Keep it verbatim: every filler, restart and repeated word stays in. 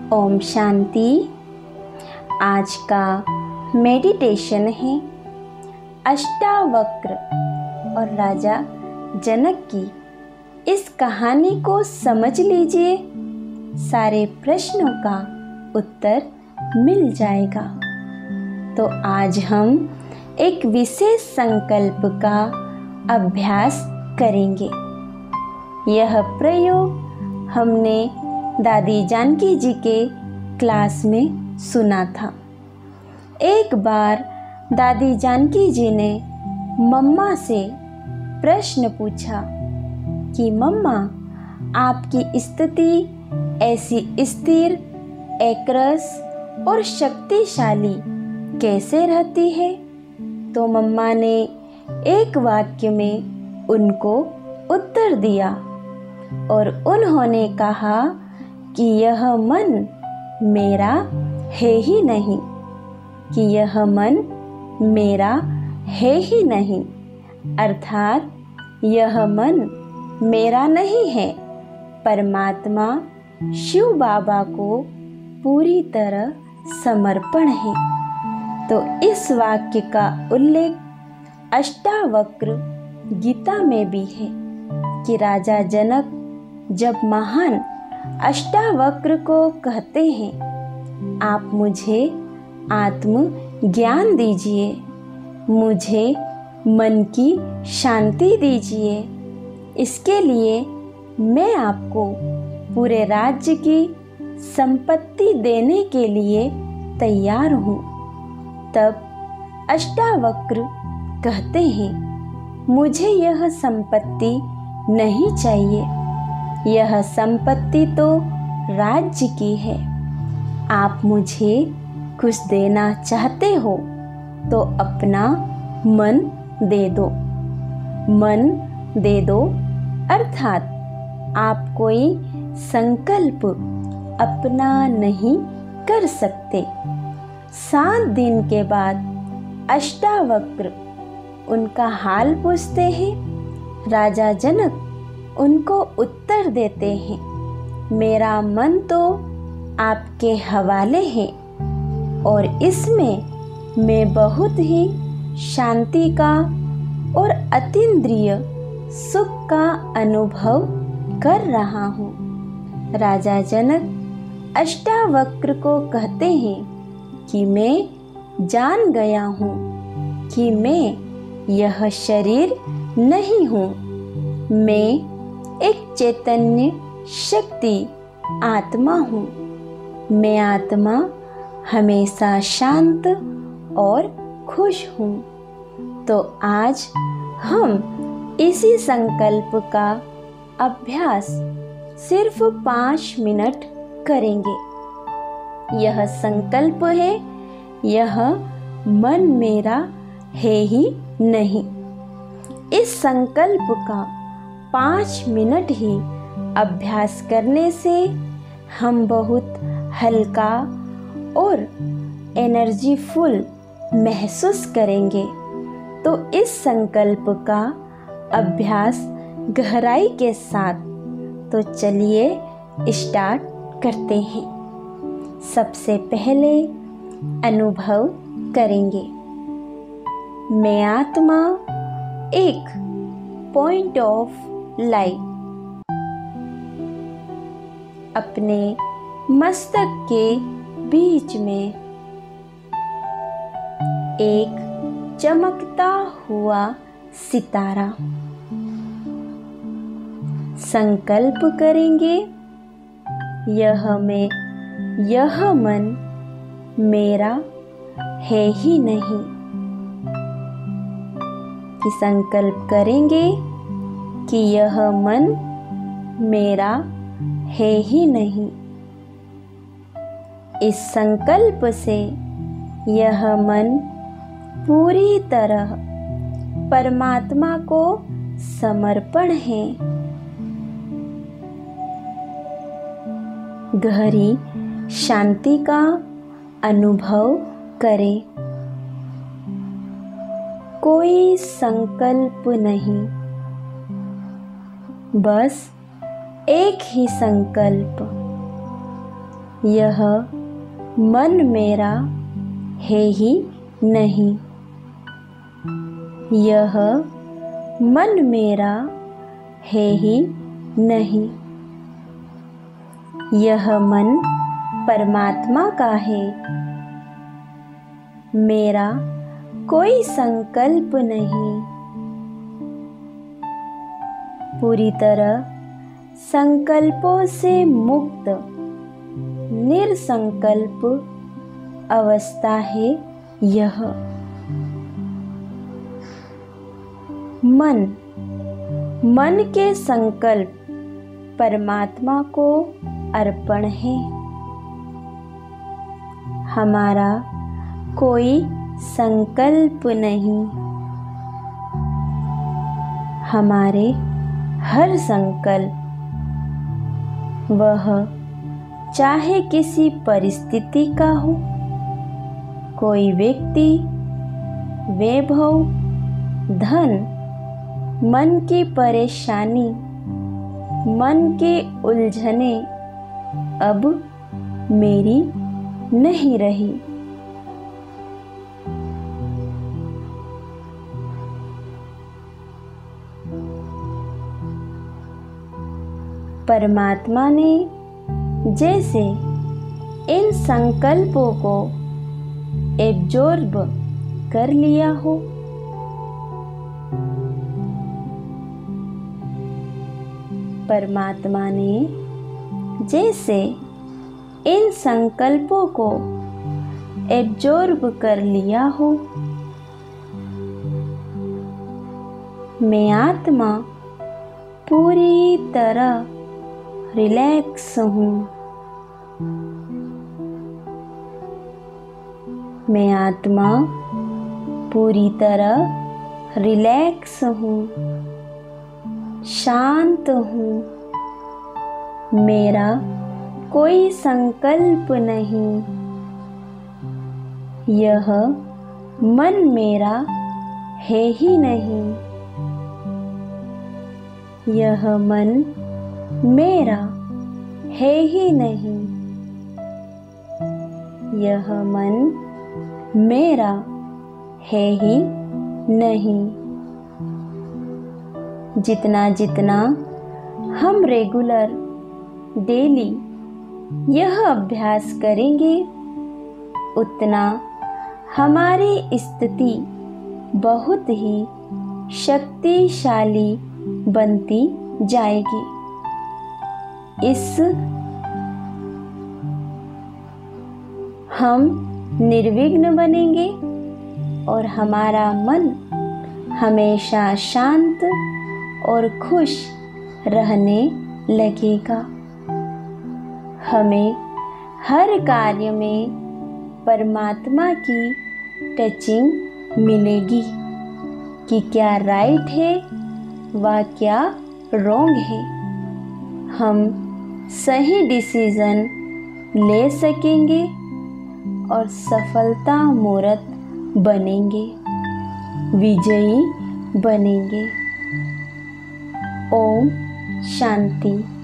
ओम शांति। आज का मेडिटेशन है अष्टावक्र और राजा जनक की। इस कहानी को समझ लीजिए, सारे प्रश्नों का उत्तर मिल जाएगा। तो आज हम एक विशेष संकल्प का अभ्यास करेंगे। यह प्रयोग हमने दादी जानकी जी के क्लास में सुना था। एक बार दादी जानकी जी ने मम्मा से प्रश्न पूछा कि मम्मा, आपकी स्थिति ऐसी स्थिर, एकरस और शक्तिशाली कैसे रहती है? तो मम्मा ने एक वाक्य में उनको उत्तर दिया और उन्होंने कहा कि यह मन मेरा है ही नहीं, कि यह मन मेरा है ही नहीं, अर्थात यह मन मेरा नहीं है, परमात्मा शिव बाबा को पूरी तरह समर्पण है। तो इस वाक्य का उल्लेख अष्टावक्र गीता में भी है कि राजा जनक जब महान अष्टावक्र को कहते हैं, आप मुझे आत्म ज्ञान दीजिए, मुझे मन की शांति दीजिए, इसके लिए मैं आपको पूरे राज्य की संपत्ति देने के लिए तैयार हूँ। तब अष्टावक्र कहते हैं, मुझे यह संपत्ति नहीं चाहिए, यह संपत्ति तो राज्य की है। आप मुझे कुछ देना चाहते हो तो अपना मन दे दो। मन दे दो अर्थात आप कोई संकल्प अपना नहीं कर सकते। सात दिन के बाद अष्टावक्र उनका हाल पूछते हैं। राजा जनक उनको उत्तर देते हैं, मेरा मन तो आपके हवाले है और इसमें मैं बहुत ही शांति का और अतीन्द्रिय सुख का अनुभव कर रहा हूँ। राजा जनक अष्टावक्र को कहते हैं कि मैं जान गया हूँ कि मैं यह शरीर नहीं हूँ, मैं एक चैतन्य शक्ति आत्मा हूँ। मैं आत्मा हमेशा शांत और खुश हूँ। तो आज हम इसी संकल्प का अभ्यास सिर्फ पाँच मिनट करेंगे। यह संकल्प है, यह मन मेरा है ही नहीं। इस संकल्प का पाँच मिनट ही अभ्यास करने से हम बहुत हल्का और एनर्जीफुल महसूस करेंगे। तो इस संकल्प का अभ्यास गहराई के साथ, तो चलिए स्टार्ट करते हैं। सबसे पहले अनुभव करेंगे, मैं आत्मा एक पॉइंट ऑफ लाइट अपने मस्तक के बीच में एक चमकता हुआ सितारा। संकल्प करेंगे, यह मैं, यह मन मेरा है ही नहीं। कि संकल्प करेंगे कि यह मन मेरा है ही नहीं। इस संकल्प से यह मन पूरी तरह परमात्मा को समर्पण है। गहरी शांति का अनुभव करें। कोई संकल्प नहीं, बस एक ही संकल्प, यह मन मेरा है ही नहीं। यह मन मेरा है ही नहीं। यह मन परमात्मा का है। मेरा कोई संकल्प नहीं। पूरी तरह संकल्पों से मुक्त निरसंकल्प अवस्था है यह। मन मन के संकल्प परमात्मा को अर्पण है। हमारा कोई संकल्प नहीं। हमारे हर संकल्प, वह चाहे किसी परिस्थिति का हो, कोई व्यक्ति, वैभव, धन, मन की परेशानी, मन के उलझने अब मेरी नहीं रही। परमात्मा ने जैसे इन संकल्पों को एब्जॉर्ब कर लिया हो, परमात्मा ने जैसे इन संकल्पों को एब्जॉर्ब कर लिया हो, मैं आत्मा पूरी तरह रिलैक्स हूँ। मैं आत्मा पूरी तरह रिलैक्स हूँ, शांत हूँ। मेरा कोई संकल्प नहीं। यह मन मेरा है ही नहीं। यह मन मेरा है ही नहीं। यह मन मेरा है ही नहीं। जितना जितना हम रेगुलर डेली यह अभ्यास करेंगे, उतना हमारी स्थिति बहुत ही शक्तिशाली बनती जाएगी। इस हम निर्विघ्न बनेंगे और हमारा मन हमेशा शांत और खुश रहने लगेगा। हमें हर कार्य में परमात्मा की टचिंग मिलेगी कि क्या राइट है व क्या रॉन्ग है। हम सही डिसीजन ले सकेंगे और सफलता मूर्त बनेंगे, विजयी बनेंगे। ओम शांति।